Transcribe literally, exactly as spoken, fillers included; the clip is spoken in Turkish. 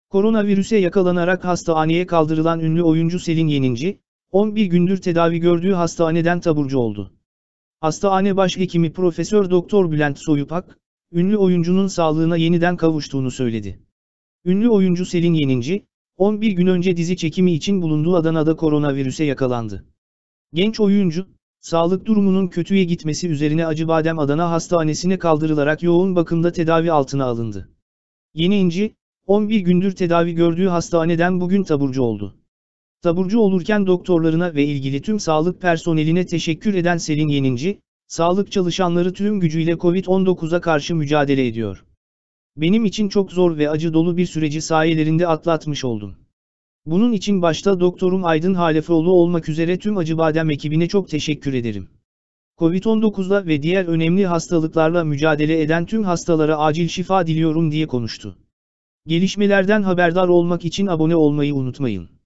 Koronavirüse yakalanarak hastaneye kaldırılan ünlü oyuncu Selin Yeninci, on bir gündür tedavi gördüğü hastaneden taburcu oldu. Hastane Başhekimi Profesör Doktor Bülent Soyupak, ünlü oyuncunun sağlığına yeniden kavuştuğunu söyledi. Ünlü oyuncu Selin Yeninci, on bir gün önce dizi çekimi için bulunduğu Adana'da koronavirüse yakalandı. Genç oyuncu, sağlık durumunun kötüye gitmesi üzerine Acıbadem Adana Hastanesi'ne kaldırılarak yoğun bakımda tedavi altına alındı. Yeninci, on bir gündür tedavi gördüğü hastaneden bugün taburcu oldu. Taburcu olurken doktorlarına ve ilgili tüm sağlık personeline teşekkür eden Selin Yeninci, sağlık çalışanları tüm gücüyle Covid on dokuza karşı mücadele ediyor. Benim için çok zor ve acı dolu bir süreci sayelerinde atlatmış oldum. Bunun için başta doktorum Aydın Halefoğlu olmak üzere tüm Acıbadem ekibine çok teşekkür ederim. Covid on dokuzla ve diğer önemli hastalıklarla mücadele eden tüm hastalara acil şifa diliyorum diye konuştu. Gelişmelerden haberdar olmak için abone olmayı unutmayın.